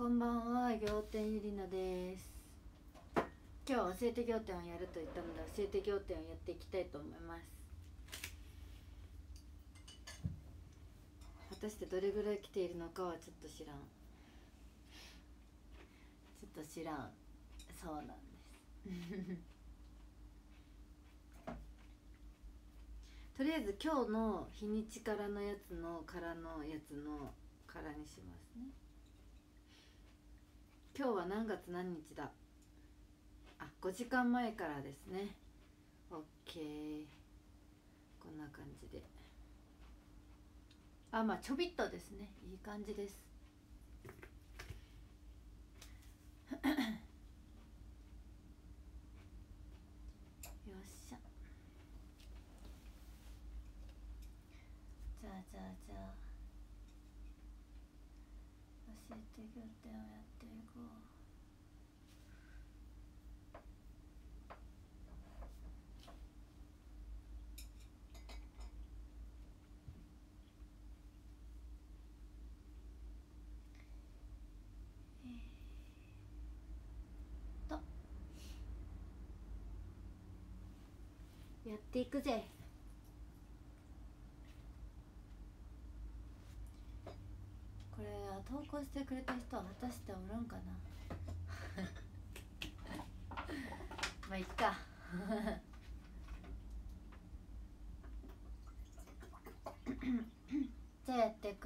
こんばんは、仰天ゆりなです。今日は教えて仰天をやると言ったので、教えて仰天をやっていきたいと思います。果たしてどれぐらい来ているのかはちょっと知らん。そうなんですとりあえず今日の日にちからのやつのからのやつのからにしますね。今日は何月何日だ。5時間前からですね。 OK、 こんな感じで、ちょびっとですね。いい感じです。よっしゃ。じゃあ教えて仰天をやっていこう。やっていくぜ。これ投稿してくれた人は果たしておらんかなまあいっかじゃあやっていく。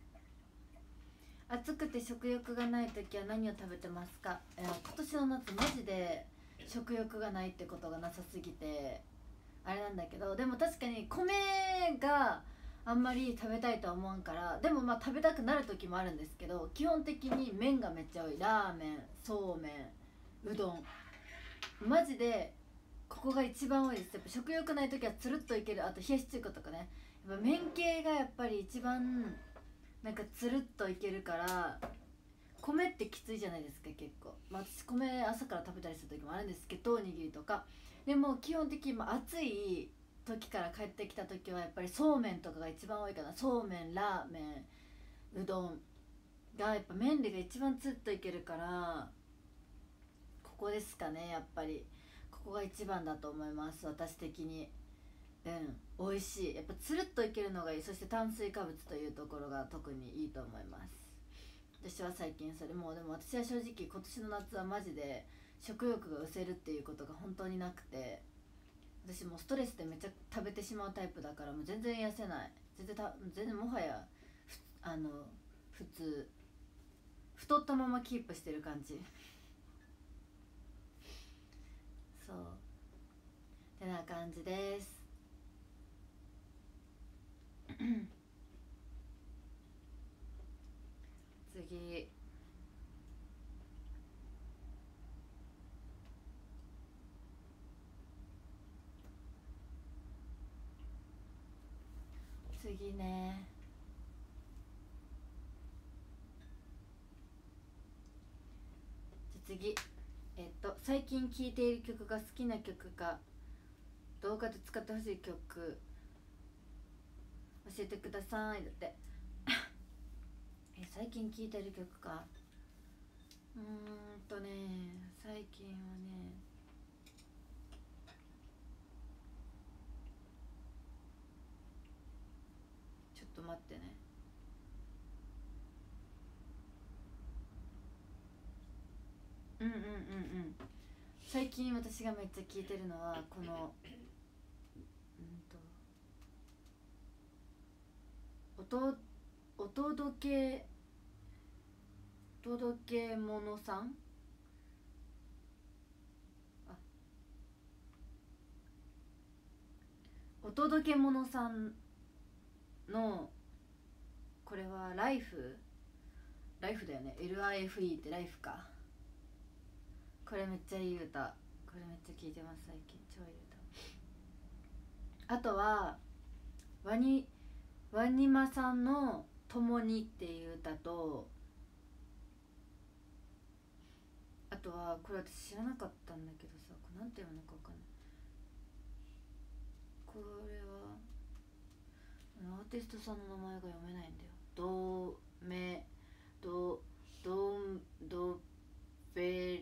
暑くて食欲がない時は何を食べてますか。今年の夏マジで食欲がないってことがなさすぎてあれなんだけど、でも確かに米があんまり食べたいとは思わんから、でも食べたくなる時もあるんですけど、基本的に麺がめっちゃ多い。ラーメン、そうめん、うどん、マジでここが一番多いです。やっぱ食欲ない時はつるっといける。あと冷やし中華とかね、やっぱ麺系がやっぱり一番なんかつるっといけるから。米ってきついじゃないですか結構。私米朝から食べたりする時もあるんですけど、おにぎりとか。でも基本的に暑い時から帰ってきた時はやっぱりそうめんとかが一番多いかな。そうめん、ラーメン、うどんがやっぱ麺類が一番つるっといけるから、ここですかね。やっぱりここが一番だと思います私的に。美味しい。やっぱつるっといけるのがいい。そして炭水化物というところが特にいいと思います。私は最近それもう、でも私は正直今年の夏はマジで食欲が失せるっていうことが本当になくて、私もうストレスでめっちゃ食べてしまうタイプだから、もう全然痩せない。全然もはや普通、太ったままキープしてる感じそうってな感じです次、次ね。じゃ次、最近聴いている曲が好きな曲か、動画で使ってほしい曲教えてください。だって最近聴いてる曲か。最近はね、ちょっと待ってね。最近私がめっちゃ聴いてるのはこのお届け物さん、お届け物さんの、これはライフだよね。 LIFE ってライフか。これめっちゃいい歌。これめっちゃ聴いてます最近。超いい歌。あとはワニマさんの共にっていう歌と、あとはこれ私知らなかったんだけどさ、これなんて読むのかわかんない。これはアーティストさんの名前が読めないんだよ。ドドベ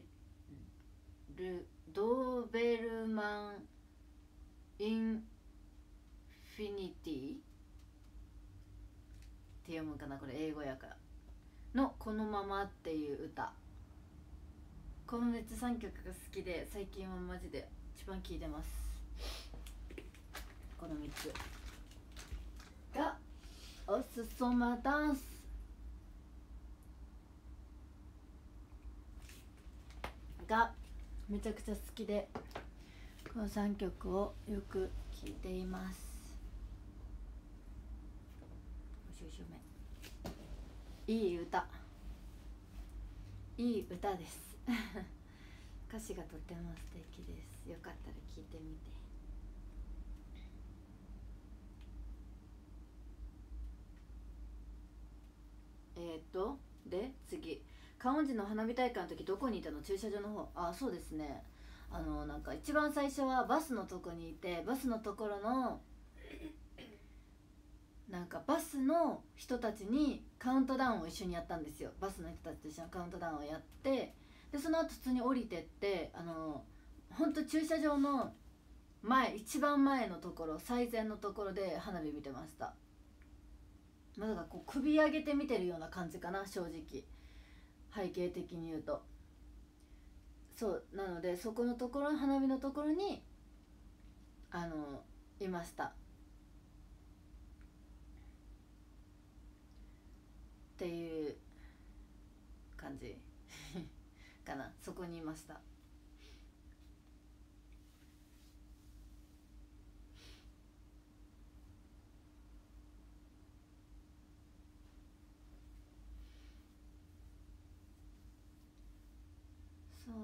ドーベルマンインフィニティって読むかな、これ英語やからのこのままっていう歌、このめっちゃ3曲が好きで最近はマジで一番聴いてます。この3つがおすそまダンスがめちゃくちゃ好きで、この3曲をよく聴いています。いい歌、いい歌です歌詞がとても素敵です。よかったら聴いてみて。で次、観音寺の花火大会の時どこにいたの？駐車場の方。あ、そうですね、なんか一番最初はバスのとこにいて、バスのところのなんかバスの人たちにカウントダウンを一緒にやったんですよ。バスの人たちと一緒にカウントダウンをやって、でその後普通に降りてって、ほんと駐車場の前、一番前のところ、最前のところで花火見てました。まあ、だからこう首上げて見てるような感じかな、正直背景的に言うと。そうなので、そこのところ、花火のところにいましたっていう感じかな。そこにいました。そう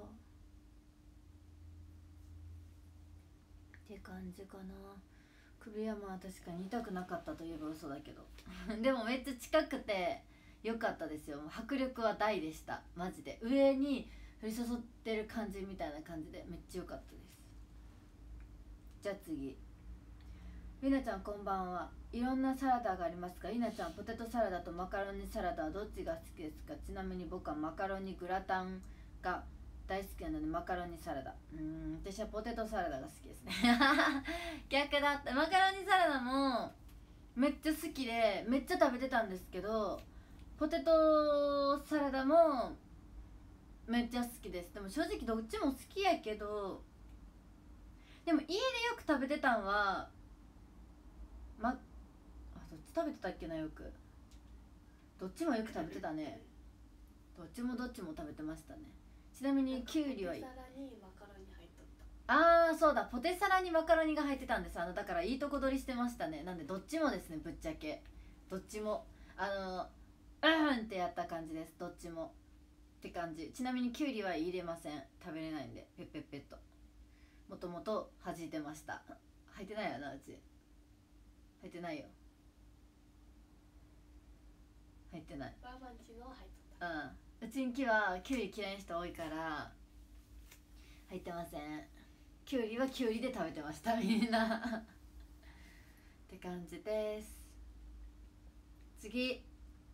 って感じかな。首はまあ確かに痛くなかったといえば嘘だけどでもめっちゃ近くて良かったですよ。迫力は大でした、マジで。上に降り注ってる感じみたいな感じでめっちゃ良かったです。じゃあ次、ゆなちゃんこんばんは。いろんなサラダがありますが、ゆなちゃんポテトサラダとマカロニサラダはどっちが好きですか？ちなみに僕はマカロニグラタンが大好きなのでマカロニサラダ。私はポテトサラダが好きですね逆だった。マカロニサラダもめっちゃ好きでめっちゃ食べてたんですけど、ポテトサラダもめっちゃ好きです。でも正直どっちも好きやけど、でも家でよく食べてたんはどっち食べてたっけな。よくどっちもよく食べてたね。どっちも食べてましたね。ちなみにキュウリはポテサラにマカロニ入っとった。ああそうだ、ポテサラにマカロニが入ってたんです。だからいいとこ取りしてましたね。なんでどっちもですね、ぶっちゃけどっちもってやった感じです。どっちもって感じ。ちなみにキュウリは入れません、食べれないんで。ペッペッペッともともと弾いてました。入ってないよな、うち入ってないよ。入ってない。バーバンチの入っとった。うちんちはキュウリ嫌いな人多いから入ってません。キュウリはキュウリで食べてましたみんなって感じです。次、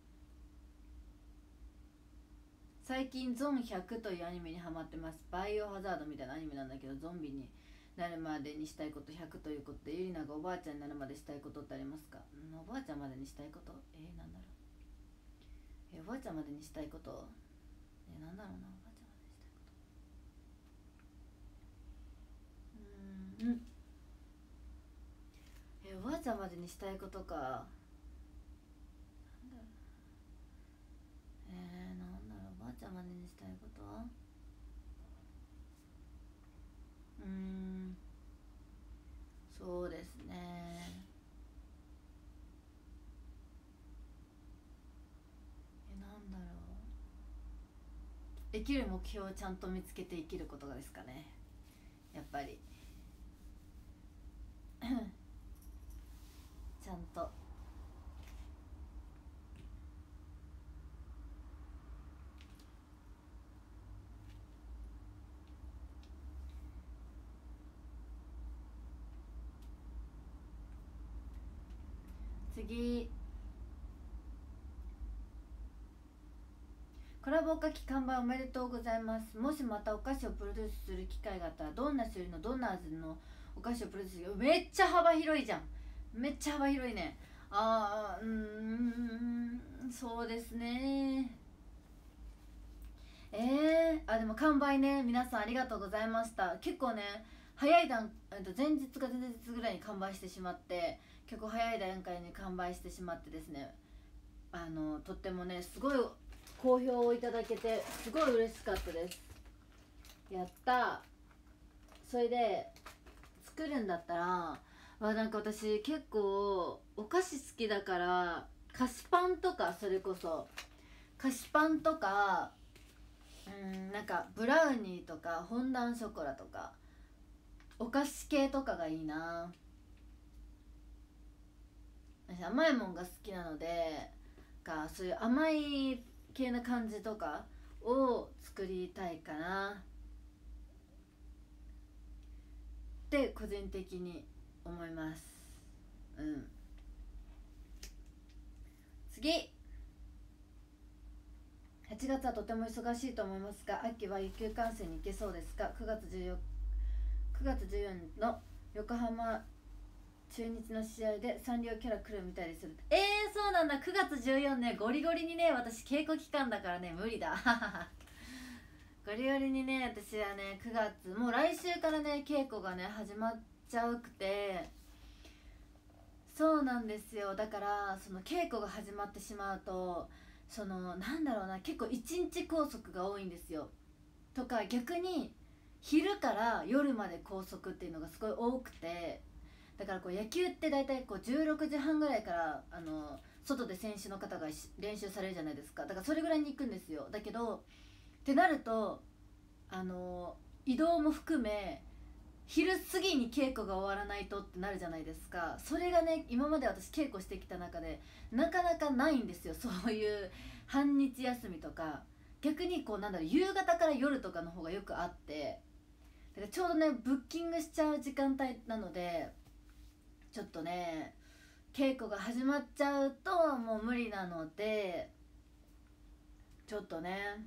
最近ゾン100というアニメにハマってます。バイオハザードみたいなアニメなんだけど、ゾンビになるまでにしたいこと100ということで、ゆりながおばあちゃんになるまでしたいことってありますか？おばあちゃんまでにしたいこと、なんだろう。おばあちゃんまでにしたいこと、なんだろうな。おばあちゃんまでにしたいこと、おばあちゃんまでにしたいことか。なんだろう。なんだろう、おばあちゃんまでにしたいことはそうですね。なんだろう。生きる目標をちゃんと見つけて生きることがですかね、やっぱりちゃんと次、こコラボおかき完売おめでとうございます。もしまたお菓子をプロデュースする機会があったら、どんな種類のどんな味のお菓子をプロデュースする？めっちゃ幅広いじゃん。めっちゃ幅広いね。そうですね。でも完売ね、皆さんありがとうございました。結構ね、早い前日か前日ぐらいに完売してしまって、結構早い段階に完売してしまってですね、とってもね、すごい好評をいただけて、すごい嬉しかったです。やったー。それで作るんだったら、なんか私結構お菓子好きだから、菓子パンとか、それこそ菓子パンとか、なんかブラウニーとかフォンダンショコラとかお菓子系とかがいいな。私甘いもんが好きなので、そういう甘い系な感じとかを作りたいかなって個人的に思います。次、8月はとても忙しいと思いますが、秋は野球観戦に行けそうですか？9月14の横浜中日の試合でサンリオキャラ来るみたいです。そうなんだ。9月14ね、ゴリゴリにね、私稽古期間だからね、無理だ。ゴリゴリにね、私はね、9月もう来週からね、稽古がね始まっちゃうくて、そうなんですよ。だからその稽古が始まってしまうと、なんだろうな、結構一日拘束が多いんですよ。とか逆に昼から夜まで拘束っていうのがすごい多くて、だからこう野球って大体こう16時半ぐらいから外で選手の方が練習されるじゃないですか。だからそれぐらいに行くんですよ。だけどってなると移動も含め昼過ぎに稽古が終わらないとってなるじゃないですか。それがね、今まで私稽古してきた中でなかなかないんですよ。そういう半日休みとか、逆にこうなんだろう、夕方から夜とかの方がよくあって、だからちょうどねブッキングしちゃう時間帯なので、ちょっとね稽古が始まっちゃうともう無理なので、ちょっとね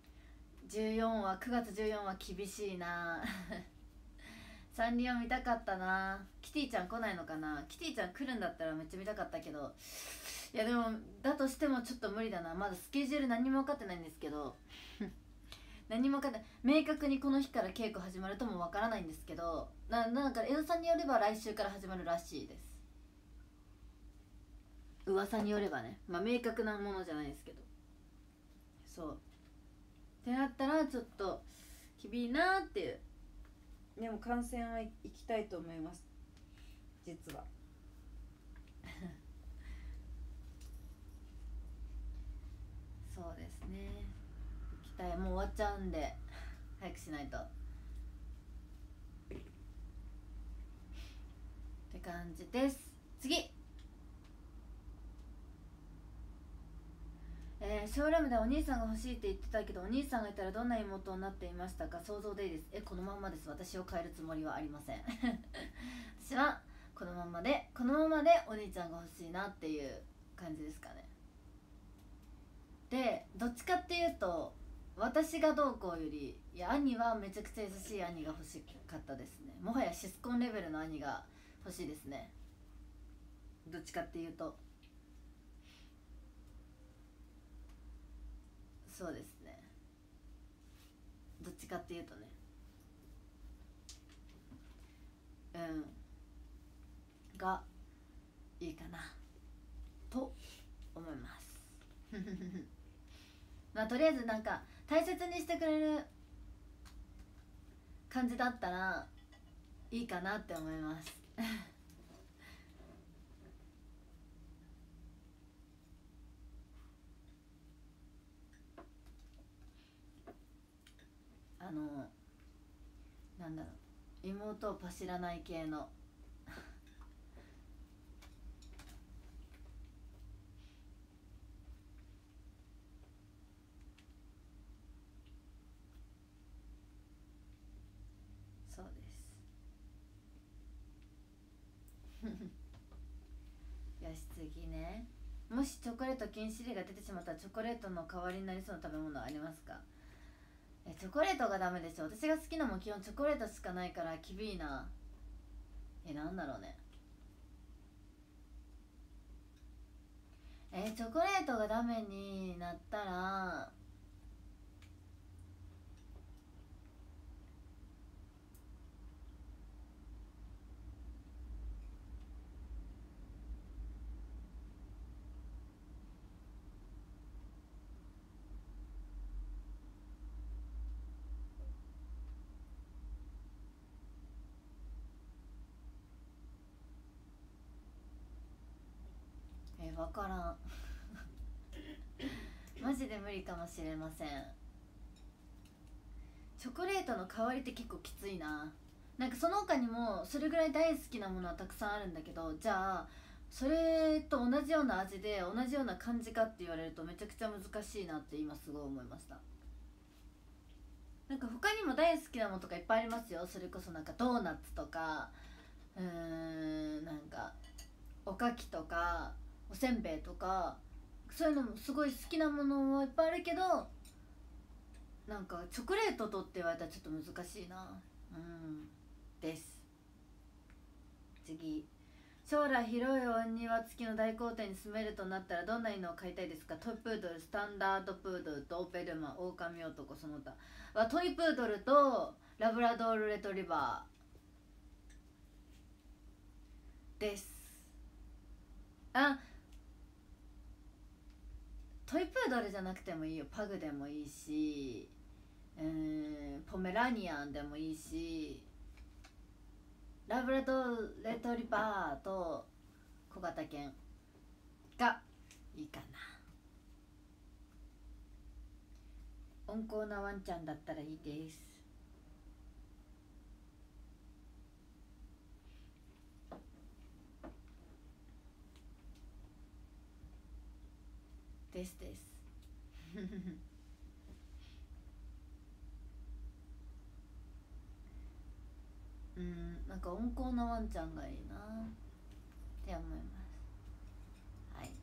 9月14は厳しいな。サンリオ見たかったな。キティちゃん来ないのかな。キティちゃん来るんだったらめっちゃ見たかったけど、いやでもだとしてもちょっと無理だな。まだスケジュール何も分かってないんですけど何も分かってない、明確にこの日から稽古始まるとも分からないんですけど、なんか江戸さんによれば来週から始まるらしいです。噂によればね、明確なものじゃないですけど、そうってなったらちょっと厳しいなっていう。でも観戦は行きたいと思います、実は。そうですね、行きたい。もう終わっちゃうんで早くしないとって感じです。次、ショールームでお兄さんが欲しいって言ってたけど、お兄さんがいたらどんな妹になっていましたか？想像でいいです。このまんまです。私を変えるつもりはありません。私はこのままでお兄ちゃんが欲しいなっていう感じですかね。でどっちかっていうと、私がどうこうより、いや兄はめちゃくちゃ優しい兄が欲しかったですね。もはやシスコンレベルの兄が欲しいですね、どっちかっていうと。そうですね、どっちかっていうとね、がいいかなと思います。とりあえずなんか大切にしてくれる感じだったらいいかなって思います。なんだろう、妹をパシらない系のそうです。よし次ね、 もしチョコレート禁止令が出てしまったらチョコレートの代わりになりそうな食べ物はありますか？チョコレートがダメでしょ。私が好きなもん基本チョコレートしかないからきびいな。なんだろうね。チョコレートがダメになったら分からんマジで無理かもしれません。チョコレートの代わりって結構きついな。なんかその他にもそれぐらい大好きなものはたくさんあるんだけど、じゃあそれと同じような味で同じような感じかって言われるとめちゃくちゃ難しいなって今すごい思いました。なんか他にも大好きなものとかいっぱいありますよ。それこそなんかドーナツとかなんかおかきとかおせんべいとかそういうのもすごい好きなものもいっぱいあるけど、なんかチョコレートとって言われたらちょっと難しいな。です。次、将来広いお庭付きの大豪邸に住めるとなったらどんな犬を飼いたいですか？トイプードル、スタンダードプードル、ドーベルマン、オオカミ男、その他はトイプードルとラブラドールレトリバーです。トイプードルじゃなくてもいいよ。パグでもいいし、ポメラニアンでもいいし、ラブラドールレトリバーと小型犬がいいかな。温厚なワンちゃんだったらいいです。ですなんか温厚なワンちゃんがいいなって思います。はい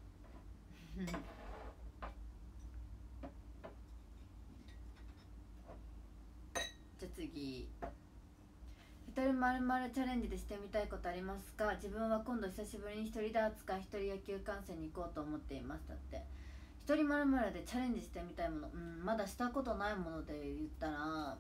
じゃあ次、一人まるまるチャレンジでしてみたいことありますか？自分は今度久しぶりに一人ダーツか一人野球観戦に行こうと思っています。だって一人まるまるでチャレンジしてみたいもの、まだしたことないもので言ったら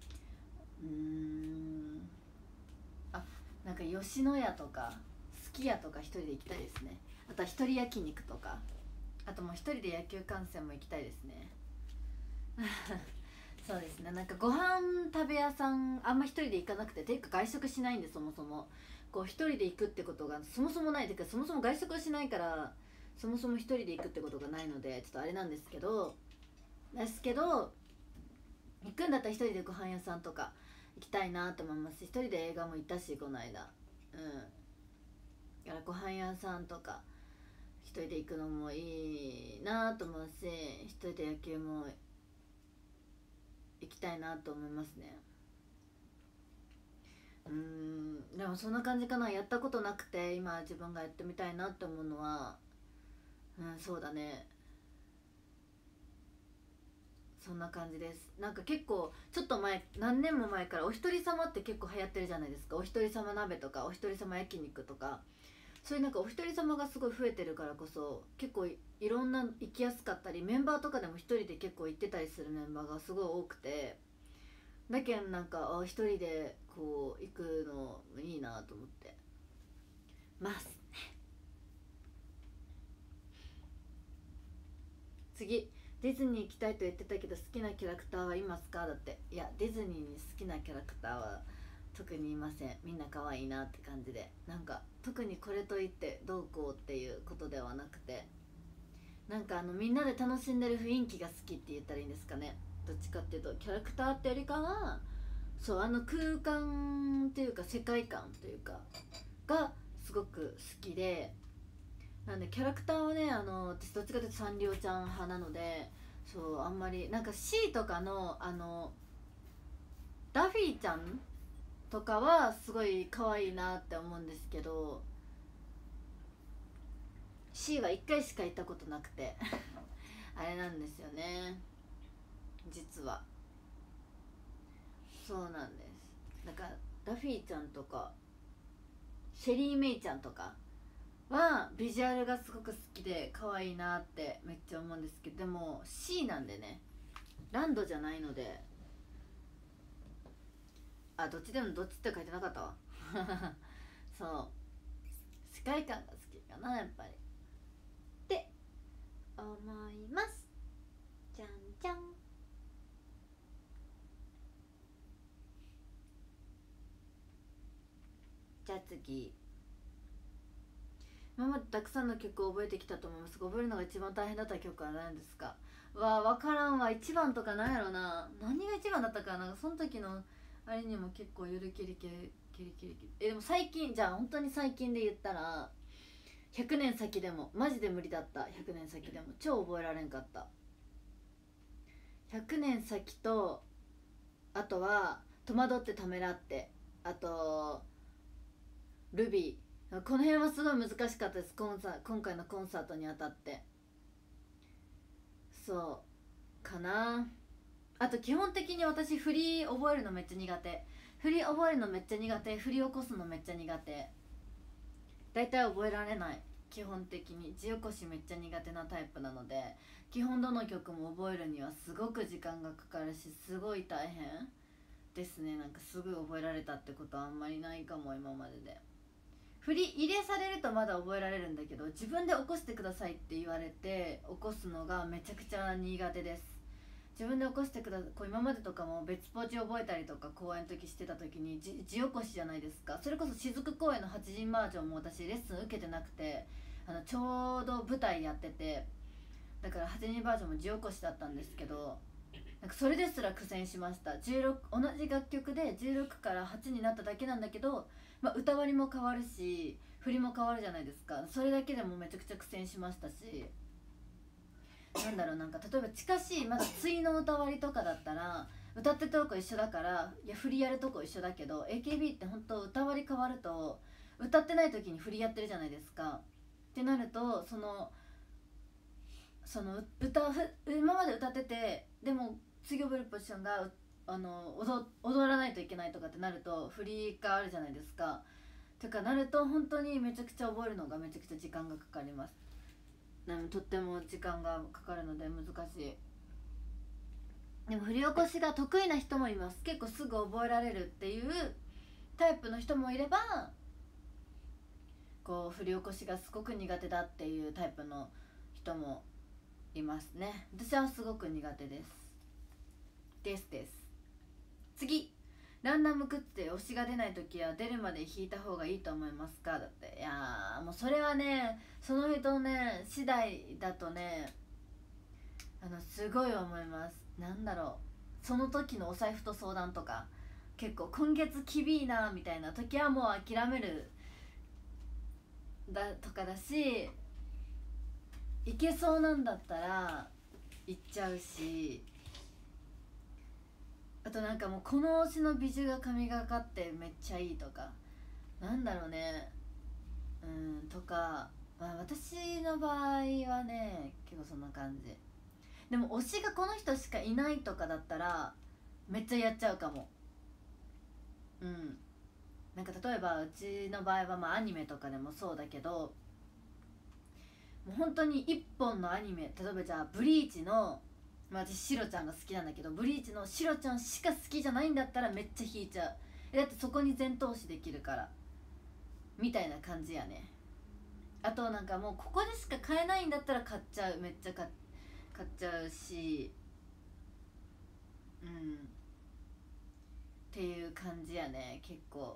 なんか吉野家とかすき家とか一人で行きたいですね。あとは一人焼肉とか、あともう一人で野球観戦も行きたいですねそうですね。なんかご飯食べ屋さんあんま一人で行かなくて、ていうか外食しないんで、そもそもこう一人で行くってことがそもそもない。てかそもそも外食をしないから、そもそも一人で行くってことがないのでちょっとあれなんですけど行くんだったら一人でご飯屋さんとか行きたいなと思いますし、一人で映画も行ったしこの間。だからご飯屋さんとか一人で行くのもいいなと思うし、一人で野球も行きたいなと思いますね。でもそんな感じかな。やったことなくて今自分がやってみたいなって思うのはそうだね、そんな感じです。なんか結構ちょっと前、何年も前からお一人様って結構流行ってるじゃないですか。お一人様鍋とかお一人様焼肉とか、そういうなんかお一人様がすごい増えてるからこそ結構いろんな行きやすかったり、メンバーとかでも一人で結構行ってたりするメンバーがすごい多くて、だけんなんか一人でこう行くのいいなと思ってますね。次、ディズニー行きたいと言ってたけど好きなキャラクターはいますか？だって。いや、ディズニーに好きなキャラクターは特にいません。みんな可愛いなって感じで、なんか特にこれといってどうこうっていうことではなくて、なんかみんなで楽しんでる雰囲気が好きって言ったらいいんですかね。どっちかっていうとキャラクターってよりかは、そう空間っていうか世界観というかがすごく好きで、なんでキャラクターはね、私どっちかというとサンリオちゃん派なので、そうあんまりなんか C とかのダフィーちゃんとかはすごい可愛いなって思うんですけど、 C は1回しか行ったことなくてあれなんですよね、実は。そうなんです。だからダフィーちゃんとかシェリー・メイちゃんとかはビジュアルがすごく好きで可愛いなってめっちゃ思うんですけど、でも C なんでね、ランドじゃないので、あ、どっちでもどっちって書いてなかったわそう、世界観が好きかなやっぱりって思います。じゃんじゃん。じゃあ次、今までたくさんの曲を覚えてきたと思いますが、覚えるのが一番大変だった曲は何ですか？分からんわ。一番とかなんやろな、何が一番だったかな。その時のあれにも結構ゆるキリキリキリキリキリ、でも最近、じゃあ本当に最近で言ったら100年先でもマジで無理だった。100年先でも超覚えられんかった。100年先と、あとは戸惑ってためらって、あとルビー、この辺はすごい難しかったです。今回のコンサートにあたって。そうかな。あと基本的に私振り覚えるのめっちゃ苦手。振り覚えるのめっちゃ苦手。振り起こすのめっちゃ苦手。だいたい覚えられない。基本的に字起こしめっちゃ苦手なタイプなので、基本どの曲も覚えるにはすごく時間がかかるし、すごい大変ですね。なんかすぐ覚えられたってことはあんまりないかも、今までで。振り入れされるとまだ覚えられるんだけど、自分で起こしてくださいって言われて起こすのがめちゃくちゃ苦手です。自分で起こしてください。こう今までとかも別ポーチ覚えたりとか公演の時してた時に字起こしじゃないですか。それこそ雫公演の8人バージョンも私レッスン受けてなくて、ちょうど舞台やってて、だから8人バージョンも字起こしだったんですけど、なんかそれですら苦戦しました。16、同じ楽曲で16から8になっただけなんだけど、まあ、歌割りも変わるし振りも変わるじゃないですか。それだけでもめちゃくちゃ苦戦しましたし、なんだろう、なんか例えば近しいまだ対の歌割りとかだったら歌ってるとこ一緒だから、いや振りやるとこ一緒だけど、 AKB って本当歌割り変わると歌ってない時に振りやってるじゃないですか。ってなると今まで歌ってて、でも次覚えるポジションが踊らないといけないとかってなると振りがあるじゃないですか。とかなると本当にめちゃくちゃ覚えるのがめちゃくちゃ時間がかかります。とっても時間がかかるので難しい。でも振り起こしが得意な人もいます。結構すぐ覚えられるっていうタイプの人もいれば、こう振り起こしがすごく苦手だっていうタイプの人もいますね。私はすごく苦手です。次、ランダムグッズで推しが出ない時は出るまで引いた方がいいと思いますか？だって。いやもうそれはね、その人ね次第だとね、すごい思います。なんだろう、その時のお財布と相談とか、結構今月きびいなみたいな時はもう諦めるとかだし、いけそうなんだったら行っちゃうし、あとなんかもうこの推しの美女が神がかってめっちゃいいとか、なんだろうね、とか、まあ、私の場合はね結構そんな感じ。でも推しがこの人しかいないとかだったらめっちゃやっちゃうかも。なんか例えばうちの場合はまあアニメとかでもそうだけど、もう本当に一本のアニメ、例えばじゃあブリーチの、まあ、私シロちゃんが好きなんだけど、ブリーチのシロちゃんしか好きじゃないんだったらめっちゃ引いちゃう。だってそこに全投資できるからみたいな感じやね。あとなんかもうここでしか買えないんだったら買っちゃう。めっちゃ買っちゃうし、っていう感じやね結構。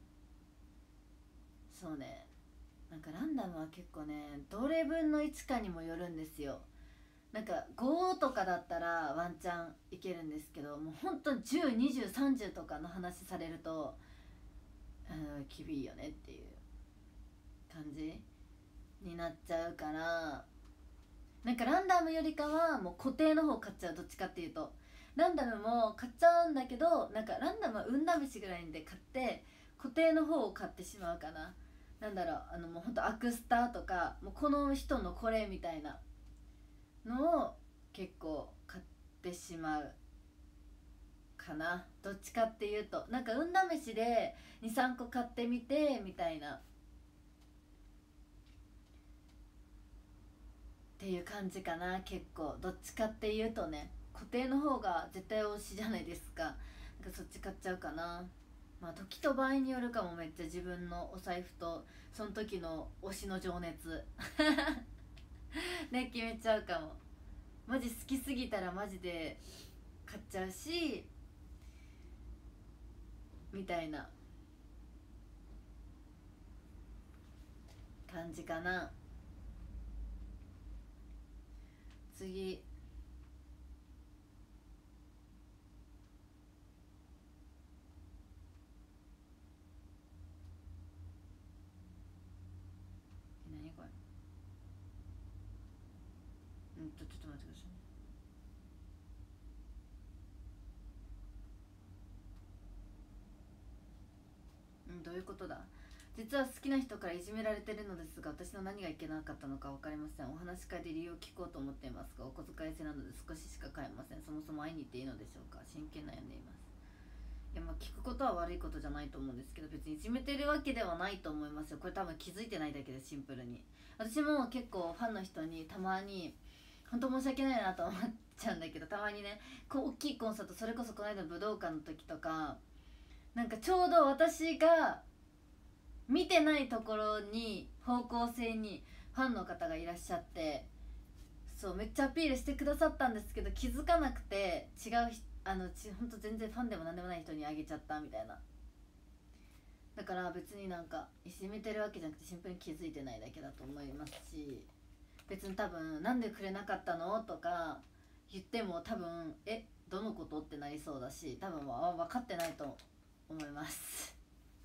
そうね、なんかランダムは結構ねどれ分の1かにもよるんですよ。なんか5とかだったらワンチャンいけるんですけど、もうほんと10、20、30とかの話されると厳いよねっていう感じになっちゃうから、なんかランダムよりかはもう固定の方買っちゃう。どっちかっていうとランダムも買っちゃうんだけど、なんかランダムは運試しぐらいで買って固定の方を買ってしまうかな。 なんだろう、もうほんとアクスタとか、もうこの人のこれみたいなのを結構買ってしまうかな。どっちかっていうとなんか運試しで23個買ってみてみたいなっていう感じかな。結構どっちかっていうとね、固定の方が絶対推しじゃないですか。なんかそっち買っちゃうかな。まあ時と場合によるかも。めっちゃ自分のお財布とその時の推しの情熱ね、決めちゃうかも。マジ好きすぎたらマジで買っちゃうしみたいな感じかな。次、何これ。ちょっと待ってくださいね。どういうことだ。実は好きな人からいじめられてるのですが、私の何がいけなかったのか分かりません。お話し会で理由を聞こうと思っていますが、お小遣い制なので少ししか買えません。そもそも会いに行っていいのでしょうか。真剣悩んでいます。いや、まあ聞くことは悪いことじゃないと思うんですけど、別にいじめてるわけではないと思いますよ。これ多分気づいてないだけで、シンプルに。私も結構ファンの人にたまに本当申し訳ないなと思っちゃうんだけど、たまにね、こう大きいコンサート、それこそこの間武道館の時とか、なんかちょうど私が見てないところに方向性にファンの方がいらっしゃって、そうめっちゃアピールしてくださったんですけど、気づかなくて違うほんと全然ファンでも何でもない人にあげちゃったみたいな。だから別になんかいじめてるわけじゃなくて、シンプルに気づいてないだけだと思いますし、別に多分なんでくれなかったのとか言っても多分どのことってなりそうだし、多分分かってないと思います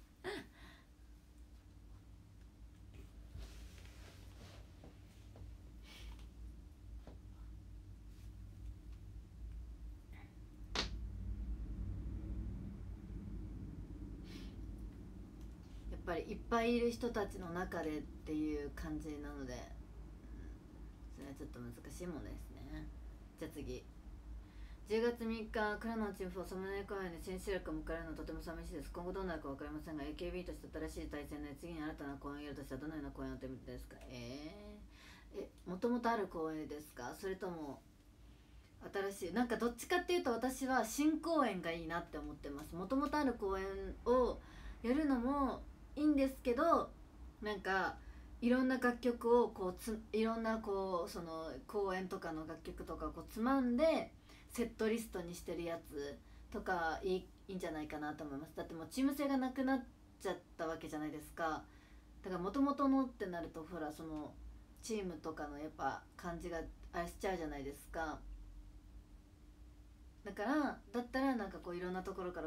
やっぱりいっぱいいる人たちの中でっていう感じなので、それはちょっと難しいもんですね。じゃあ次、10月3日、クラナンチンフォーサムネ公演で千秋楽を迎えるのはとても寂しいです。今後どうなるか分かりませんが、 AKB として新しい対戦で次に新たな公演をやるとしたらどのような公演をやってみたいですか。もともとある公演ですか、それとも新しい。なんかどっちかっていうと私は新公演がいいなって思ってます。もともとある公演をやるのもいいんですけど、なんかいろんな楽曲をいろんなその公演とかの楽曲とかをつまんでセットリストにしてるやつとかいいんじゃないかなと思います。だってもうチーム性がなくなっちゃったわけじゃないですか。だから元々のってなると、ほらそのチームとかのやっぱ感じがあれしちゃうじゃないですか。だからだったらなんかいろんなところから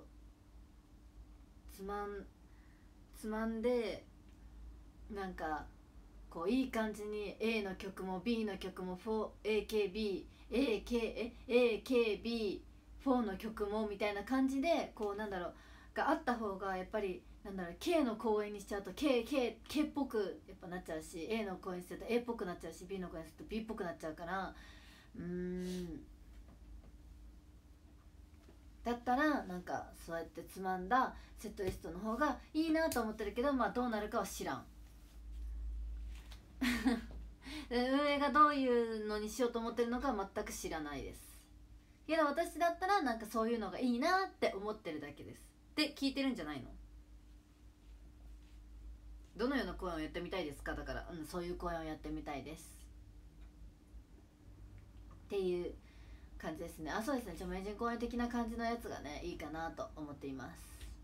つまんで、なんかいい感じに A の曲も B の曲も AKB4 の曲もみたいな感じでなんだろうがあった方が、やっぱりなんだろう K の公演にしちゃうと K っぽくやっぱなっちゃうし、 A の公演にすると A っぽくなっちゃうし、 B の公演にすると B っぽくなっちゃうから、だったらなんかそうやってつまんだセットリストの方がいいなと思ってるけど、まあどうなるかは知らん運営がどういうのにしようと思ってるのかは全く知らないです。けど私だったらなんかそういうのがいいなって思ってるだけですって聞いてるんじゃないの。どのような公演をやってみたいですか。だから、そういう公演をやってみたいですっていう感じですね。そうですね、著名人公演的な感じのやつがねいいかなと思っています。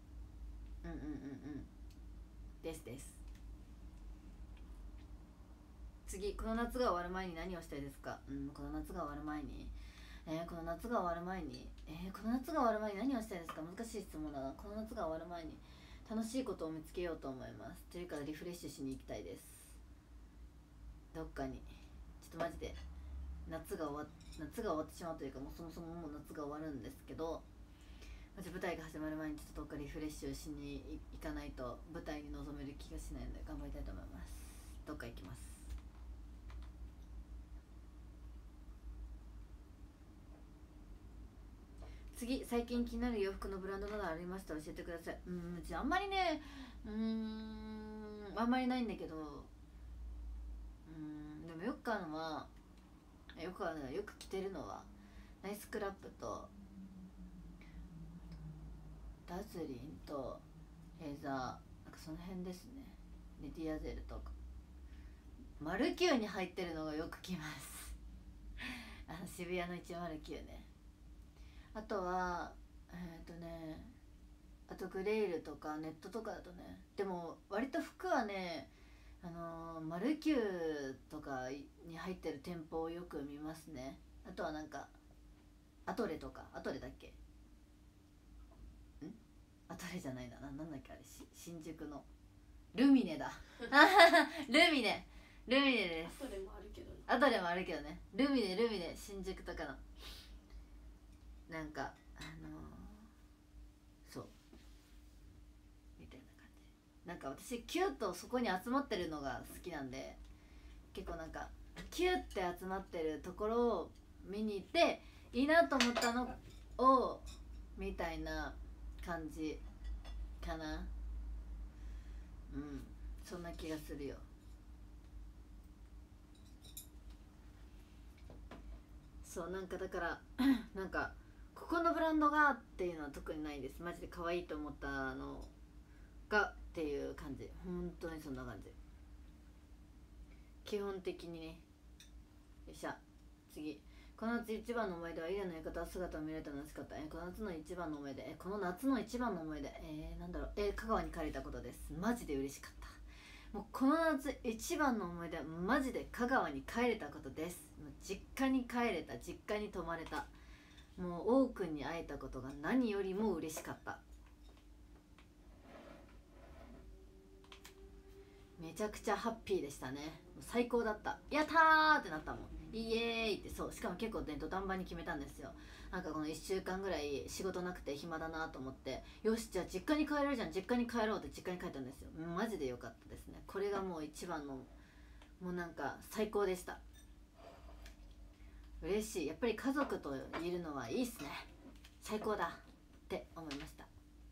です。次、この夏が終わる前に何をしたいですか。この夏が終わる前にこの夏が終わる前に何をしたいですか。難しい質問だな。この夏が終わる前に楽しいことを見つけようと思います。というかリフレッシュしに行きたいです。どっかに。ちょっとマジで夏が終わってしまうというか、もうそもそももう夏が終わるんですけど、 マジ舞台が始まる前にちょっとどっかリフレッシュしに行かないと舞台に臨める気がしないので頑張りたいと思います。どっか行きます。次、最近気になる洋服のブランドなどありましたら教えてください。うちあんまりね、あんまりないんだけど、でもよく買うのは、よく着てるのはナイスクラップとダズリンとレーザー、なんかその辺ですね。レディアゼルとかマルキューに入ってるのがよく着ます渋谷の109ね。あとはあとグレイルとかネットとかだとね、でも割と服はね、マルキューとかに入ってる店舗をよく見ますね。あとはなんかアトレとか、アトレだっけ、アトレじゃないな、なんだっけあれ、新宿のルミネだルミネです。 アトレもあるけどね。 アトレもあるけどね。ルミネ新宿とかのなんかそうみたいな感じ。なんか私キュッとそこに集まってるのが好きなんで、結構なんかキュッて集まってるところを見に行っていいなと思ったのをみたいな感じかな。そんな気がするよ。そう、なんかだからなんかここのブランドがっていうのは特にないです。マジで可愛いと思ったのがっていう感じ。本当にそんな感じ。基本的にね。よいしょ。次。この夏一番の思い出はイレの浴衣姿を見れたの楽しかった。この夏の一番の思い出。この夏の一番の思い出。なんだろう。香川に帰れたことです。マジで嬉しかった。もうこの夏一番の思い出はマジで香川に帰れたことです。もう実家に帰れた、実家に泊まれた。もう王くんに会えたことが何よりも嬉しかった。めちゃくちゃハッピーでしたね。最高だった。やったーってなったもん。イエーイって。そう、しかも結構ね土壇場に決めたんですよ。なんかこの1週間ぐらい仕事なくて暇だなと思って、よしじゃあ実家に帰れるじゃん、実家に帰ろうって実家に帰ったんですよ。マジで良かったですね。これがもう一番のもうなんか最高でした。嬉しい。やっぱり家族といるのはいいっすね。最高だって思いました。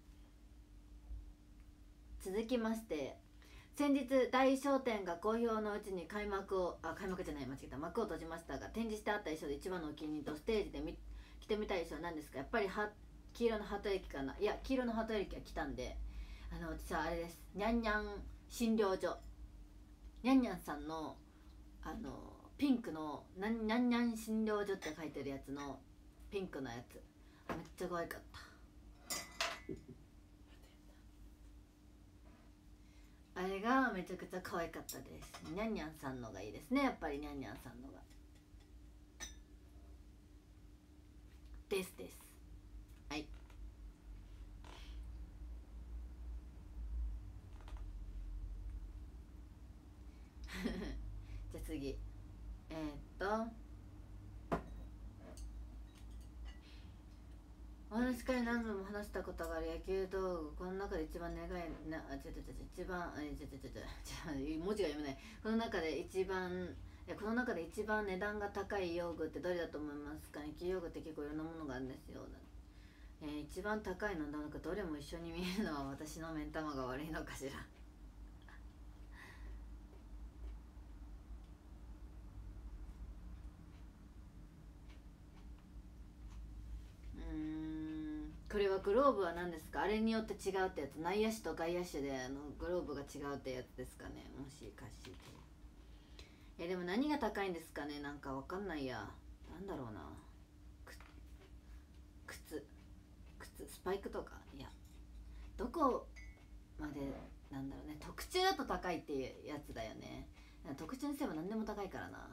続きまして、先日大商店が好評のうちに開幕じゃない、間違えた、幕を閉じましたが、展示してあった衣装で一番のお気に入りとステージで着てみたい衣装は何ですか？やっぱり黄色のハート駅かな。いや、黄色のハート駅が来たんで、私はあれです。にゃんにゃん診療所、にゃんにゃんさんのピンクのなんにゃんにゃん診療所って書いてるやつのピンクのやつ、めっちゃ可愛かった。あれがめちゃくちゃ可愛かったです。にゃんにゃんさんのがいいですね。やっぱりにゃんにゃんさんのがです。はいじゃあ次、お話し会何度も話したことがある野球道具、この中で一番長いな、一番文字が読めない。この中で一番値段が高い用具ってどれだと思いますか？野球用具って結構いろんなものがあるんですよ。一番高いのなんかどれも一緒に見えるのは私の目ん玉が悪いのかしらこれはグローブは何ですか？あれによって違うってやつ、内野手と外野手でグローブが違うってやつですかね、もしかして。でも何が高いんですかね、なんかわかんないや。なんだろうな、靴スパイクとか。いや、どこまでなんだろうね。特注だと高いっていうやつだよね。特注にすれば何でも高いからな。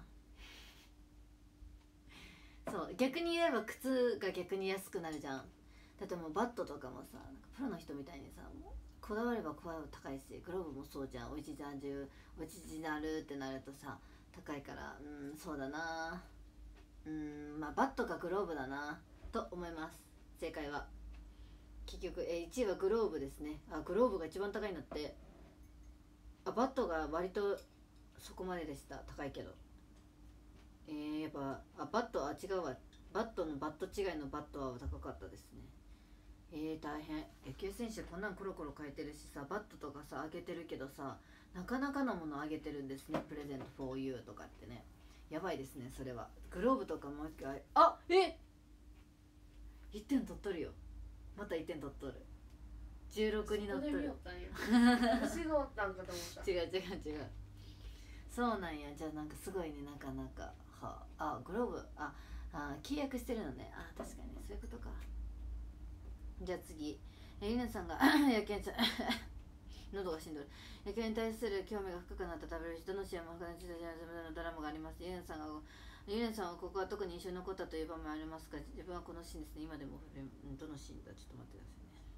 そう、逆に言えば靴が逆に安くなるじゃん。だってもうバットとかもさ、なんかプロの人みたいにさ、もうこだわればこだわる高いし、グローブもそうじゃん。オリジナルってなるとさ高いから、そうだな。まあバットかグローブだなと思います。正解は結局、1位はグローブですね。グローブが一番高いんだって。バットが割とそこまででした。高いけど、やっぱバットは違うわ。バットのバット違いのバットは高かったですね。大変。野球選手こんなんコロコロ変えてるしさ、バットとかさあげてるけどさ、なかなかのものあげてるんですね。プレゼント for you とかってね、やばいですね。それはグローブとかもう一回、1点取っとるよ。また1点取っとる。16になっとる。 私がおったんかと思った。 違う。そうなんや。じゃあなんかすごいね。なかなかグローブ契約してるのね。確かにそういうことか。じゃあ次、ゆなさんが野球ちゃん喉がしんどる。野球に対する興味が深くなった食べる人の試合も他の人たちのドラマがあります。ゆなさんはここは特に印象に残ったという場面ありますか？自分はこのシーンですね。今でもどのシーンだ？ちょっと待ってくださいね。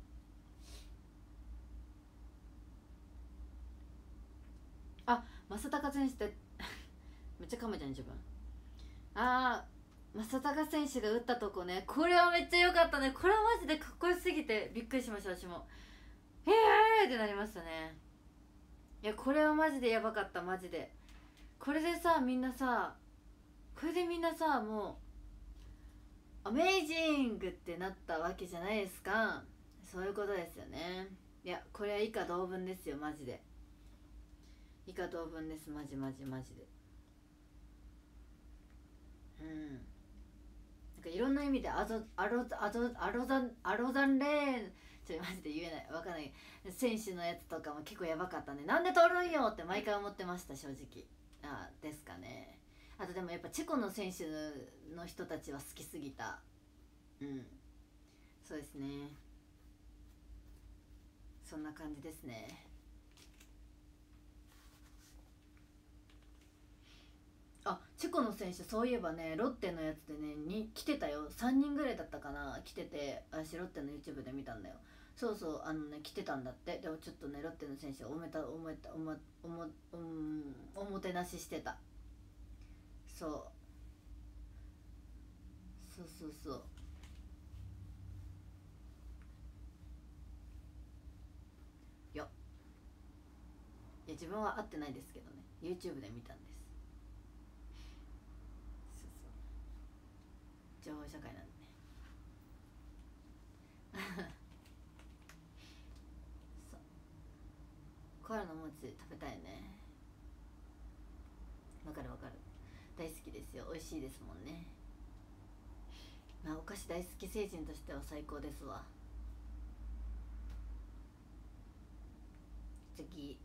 正尚選手ってめっちゃ噛むじゃん自分。正尚選手が打ったとこね、これはめっちゃ良かったね。これはマジでかっこよすぎてびっくりしました。私もってなりましたね。いやこれはマジでやばかった。マジでこれでみんなもうアメイジングってなったわけじゃないですか。そういうことですよね。いやこれは以下同文ですよ。マジで以下同文です。マジでなんかいろんな意味でアロザンレーンマジで言えない、わかんない。選手のやつとかも結構やばかったね。なんで取るんよって毎回思ってました。正直ですかね。あとでもやっぱチェコの選手の人たちは好きすぎた。そうですね。そんな感じですね。チェコの選手そういえばね、ロッテのやつでね来てたよ。3人ぐらいだったかな、来てて、私ロッテの YouTube で見たんだよ。そう来てたんだって。でもちょっとねロッテの選手おもてなししてた。そういや自分は会ってないですけどね、 YouTube で見たんです。情報社会なんでねそうコアラの餅食べたいね。わかる大好きですよ。美味しいですもんね。お菓子大好き成人としては最高ですわ。次、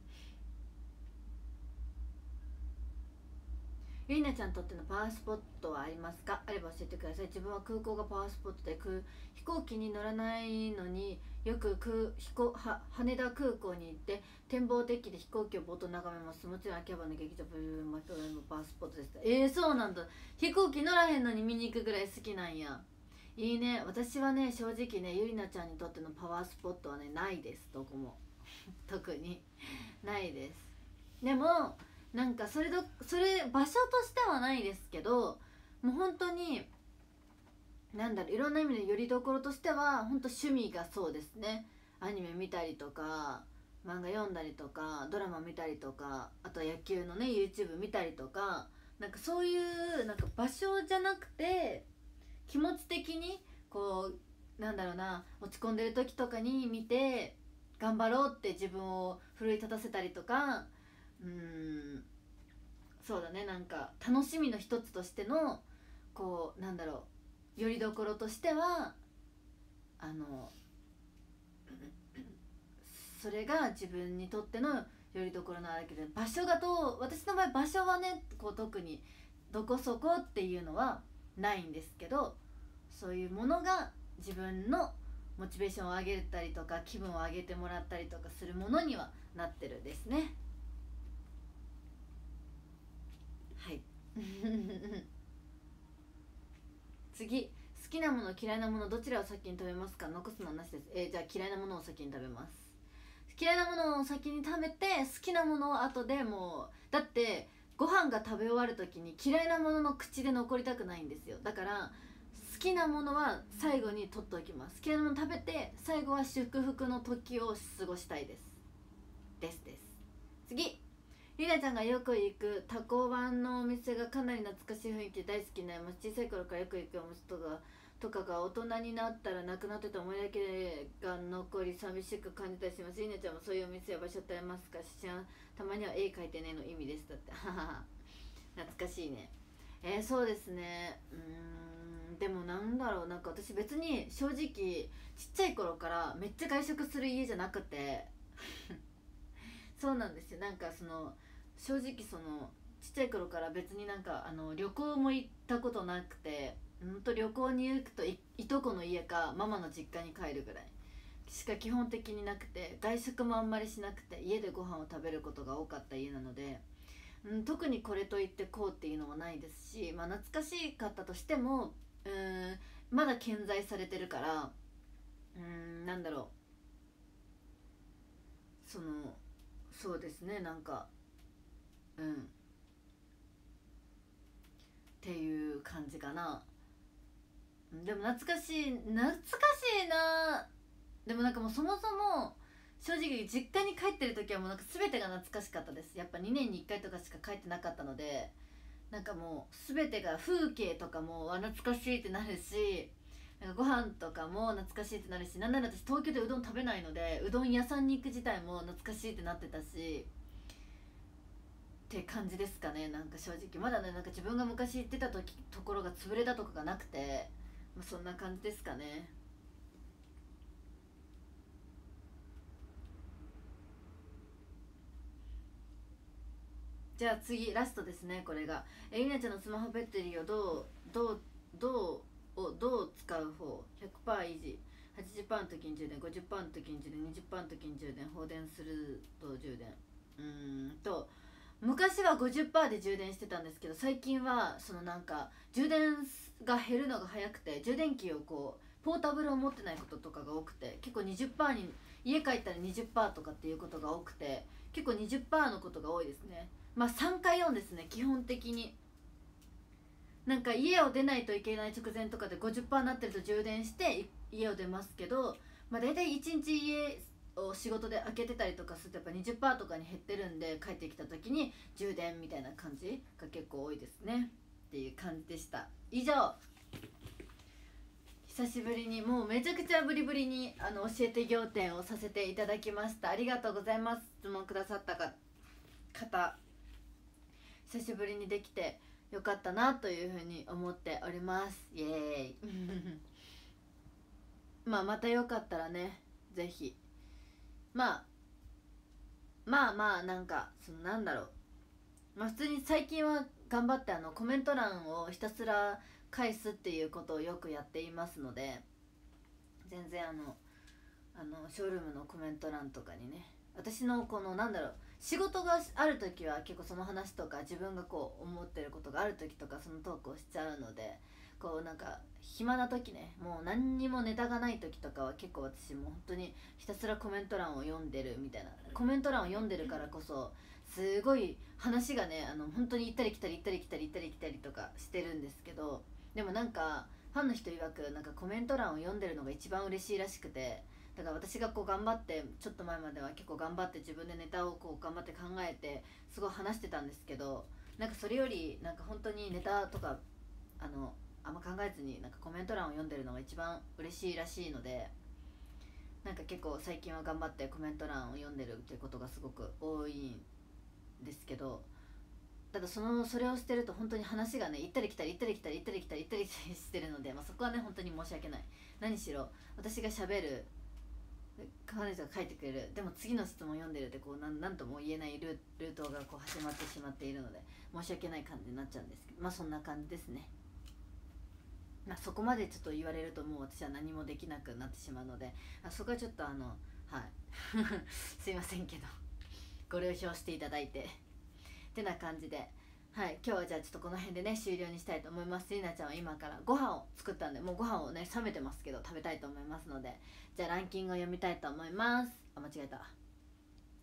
ゆいなちゃんにとってのパワースポットはありますか？あれば教えてください。自分は空港がパワースポットで、飛行機に乗らないのによく羽田空港に行って展望デッキで飛行機をぼーっと眺めます。もちろん秋葉原の劇場ブルーマトレもパワースポットです。そうなんだ。飛行機乗らへんのに見に行くぐらい好きなんや。いいね。私はね正直ね、ゆりなちゃんにとってのパワースポットはねないです。どこも特にないです。でもなんかそれ場所としてはないですけど、もう本当にいろんな意味でよりどころとしては本当趣味がそうですね。アニメ見たりとか漫画読んだりとかドラマ見たりとか、あと野球のね YouTube 見たりとか、なんかそういうなんか場所じゃなくて気持ち的にこう落ち込んでる時とかに見て頑張ろうって自分を奮い立たせたりとか、そうだね、なんか楽しみの一つとしてのこうよりどころとしてはそれが自分にとってのよりどころなわけで、場所だと私の場合場所はねこう特にどこそこっていうのはないんですけど、そういうものが自分のモチベーションを上げたりとか気分を上げてもらったりとかするものにはなってるですね。はい次、好きなもの嫌いなものどちらを先に食べますか？残すのはなしです。じゃあ嫌いなものを先に食べます。嫌いなものを先に食べて好きなものを後で。もうだってご飯が食べ終わる時に嫌いなものの口で残りたくないんですよ。だから好好きなものは最後に取っておきます。好きなもの食べて最後は祝福の時を過ごしたいです次、りなちゃんがよく行くタコワンのお店がかなり懐かしい雰囲気で大好きになります。小さい頃からよく行くお店とかが大人になったらなくなってた思いだけが残り寂しく感じたりします。りなちゃんもそういうお店や場所ってありますか？たまには絵描いてねの意味です。だって懐かしいね。そうですね。でもなんだろう、なんか私別に正直ちっちゃい頃からめっちゃ外食する家じゃなくてそうなんですよ。なんかその正直そのちっちゃい頃から別になんか旅行も行ったことなくて、旅行に行くと いとこの家かママの実家に帰るぐらいしか基本的になくて、外食もあんまりしなくて家でご飯を食べることが多かった家なので、特にこれといってこうっていうのはないですし、まあ懐かしかったとしてもまだ健在されてるから、なんだろう、そうですね、なんかっていう感じかな。でも懐かしいな。でもなんかもうそもそも正直実家に帰ってる時はもうなんか全てが懐かしかったです。やっぱ2年に1回とかしか帰ってなかったので、なんかもう全てが風景とかも懐かしいってなるし、なんかご飯とかも懐かしいってなるし、なんなら私東京でうどん食べないのでうどん屋さんに行く自体も懐かしいってなってたしって感じですかね。なんか正直まだね、なんか自分が昔行ってたところが潰れたとかがなくて、まあ、そんな感じですかね。じゃあ次ラストですね。これがりなちゃんのスマホバッテリーをどう使う方？ 100% 維持、80%の時に充電、50%の時に充電、20%の時に充電、放電すると充電。昔は 50% で充電してたんですけど、最近はそのなんか充電が減るのが早くて、充電器をこうポータブルを持ってないこととかが多くて、結構 20% に家帰ったら 20% とかっていうことが多くて、結構 20% のことが多いですね。まあ3回4ですね、基本的に。なんか家を出ないといけない直前とかで 50% になってると充電して家を出ますけど、まあ、大体1日家を仕事で開けてたりとかするとやっぱ 20% とかに減ってるんで、帰ってきた時に充電みたいな感じが結構多いですねっていう感じでした。以上、久しぶりにもうめちゃくちゃブリブリに教えて仰天をさせていただきました。ありがとうございます。質問くださった方、久しぶりにできてよかったなというふうに思っております。イエーイまたよかったらね、ぜひまあなんかなんだろう、普通に最近は頑張ってコメント欄をひたすら返すっていうことをよくやっていますので、全然ショールームのコメント欄とかにね、私のこのなんだろう、仕事がある時は結構その話とか自分がこう思ってることがある時とかそのトークをしちゃうので、こうなんか暇な時ね、もう何にもネタがない時とかは結構私も本当にひたすらコメント欄を読んでるみたいな、コメント欄を読んでるからこそすごい話がね本当に行ったり来たりとかしてるんですけど、でもなんかファンの人曰くなんかコメント欄を読んでるのが一番嬉しいらしくて、だから私がこう頑張って、ちょっと前までは結構頑張って自分でネタをこう頑張って考えてすごい話してたんですけど、なんかそれよりなんか本当にネタとかあんま考えずになんかコメント欄を読んでるのが一番嬉しいらしいので、なんか結構最近は頑張ってコメント欄を読んでるっていうことがすごく多いんですけど、ただそれをしてると本当に話がね行ったり来たりしてるので、そこはね本当に申し訳ない。何しろ私がしゃべる、彼女が書いてくれる、でも次の質問読んでるってこうなんとも言えないルートがこう始まってしまっているので申し訳ない感じになっちゃうんですけど、そんな感じですね。そこまでちょっと言われるともう私は何もできなくなってしまうので、そこはちょっとはいすいませんけどご了承していただいてってな感じで、今日はじゃあちょっとこの辺でね終了にしたいと思います。りなちゃんは今からご飯を作ったんで、もうご飯をね冷めてますけど食べたいと思いますので、じゃあランキングを読みたいと思います。間違えた。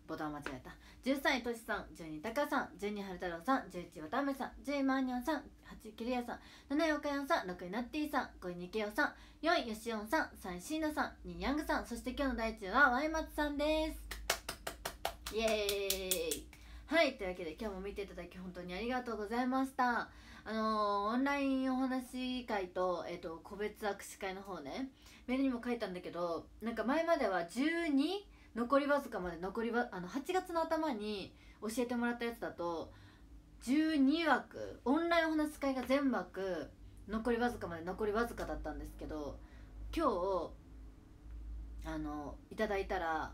ボタン間違えた。13位としさん、12位たかさん、12位はる太郎さん、11位わたあめさん、10位まーにゃんさん、8位きりやさん、7位おかやんさん、6位なってぃさん、5位にけよさん、4位よしおんさん、3位しんなさん、2位ヤングさん、そして今日の第1位はワイマツさんです。イエーイ。はい、というわけで今日も見ていただき本当にありがとうございました。オンラインお話し会と、個別握手会の方ね、メールにも書いたんだけど、なんか前までは12残りわずかまで8月の頭に教えてもらったやつだと12枠、オンラインお話し会が全枠残りわずかまで残りわずかだったんですけど、今日いただいたら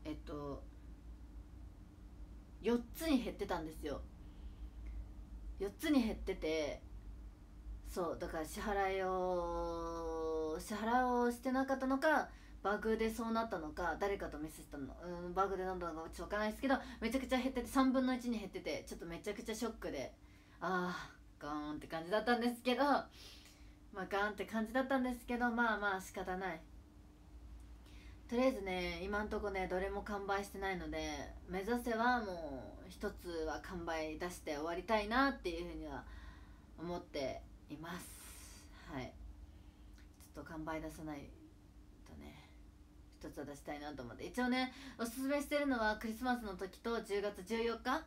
4つに減ってたんですよ。4つに減ってて、そうだから支払いをしてなかったのか、バグでそうなったのか、誰かとミスしたの、バグでなんだのかちょっと分からないですけど、めちゃくちゃ減ってて3分の1に減ってて、ちょっとめちゃくちゃショックで、ガーンって感じだったんですけど、ガーンって感じだったんですけど、まあ仕方ない。とりあえずね、今んとこねどれも完売してないので、目指せはもう一つは完売出して終わりたいなっていうふうには思っています。はい、ちょっと完売出さないとね、一つは出したいなと思って、一応ねおすすめしてるのはクリスマスの時と10月14日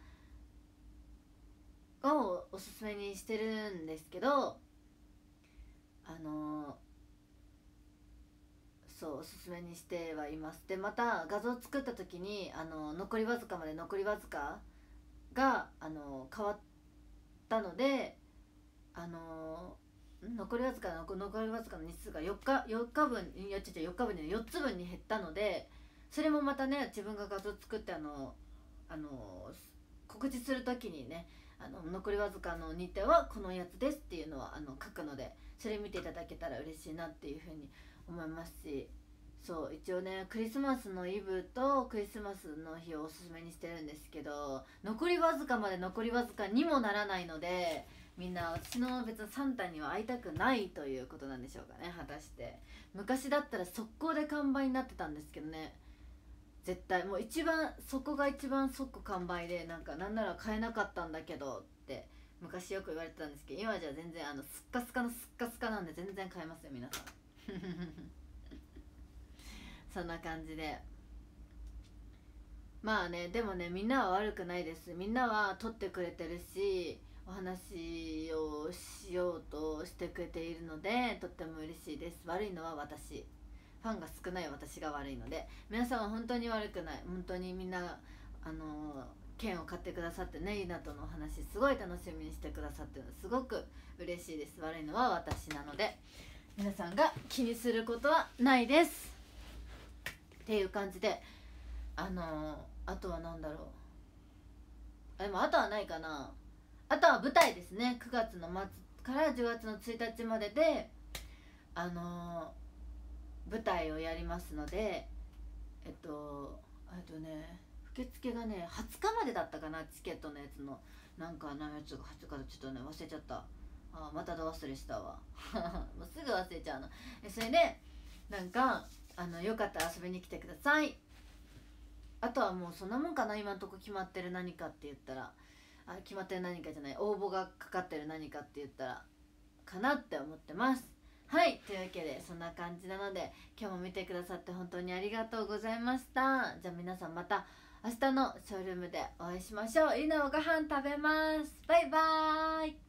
をおすすめにしてるんですけど、そうおすすめにしてはいます。でまた画像作った時に残りわずかまで残りわずかが変わったので、残りわずかの日数が4日分に4つ分に減ったので、それもまたね自分が画像作って告知する時にね、残りわずかの日程はこのやつですっていうのは書くので、それ見ていただけたら嬉しいなっていうふうに思いますし、そう一応ねクリスマスのイブとクリスマスの日をおすすめにしてるんですけど、残りわずかまで残りわずかにもならないので、みんな私の別にサンタには会いたくないということなんでしょうかね。果たして昔だったら速攻で完売になってたんですけどね、絶対もうそこが一番即完売で、なんなら買えなかったんだけどって昔よく言われてたんですけど、今じゃ全然スッカスカのスッカスカなんで全然買えますよ皆さんそんな感じで、まあね、でもねみんなは悪くないです。みんなは撮ってくれてるし、お話をしようとしてくれているのでとっても嬉しいです。悪いのは私、ファンが少ない私が悪いので、皆さんは本当に悪くない。本当にみんな券を買ってくださってね、イナとのお話すごい楽しみにしてくださってるのすごく嬉しいです。悪いのは私なので皆さんが気にすることはないですっていう感じで、あとは何だろう、でもあとはないかな。あとは舞台ですね。9月の末から10月の1日までで舞台をやりますので、受付がね20日までだったかな、チケットのやつの何やつが20日だ、ちょっとね忘れちゃった。またど忘れしたわもうすぐ忘れちゃうの。それでよかったら遊びに来てください。あとはもうそんなもんかな。今のとこ決まってる何かって言ったら、決まってる何かじゃない、応募がかかってる何かって言ったらかなって思ってます。はい、というわけでそんな感じなので、今日も見てくださって本当にありがとうございました。じゃあ皆さんまた明日のショールームでお会いしましょう。ゆなおご飯食べます。バイバーイ。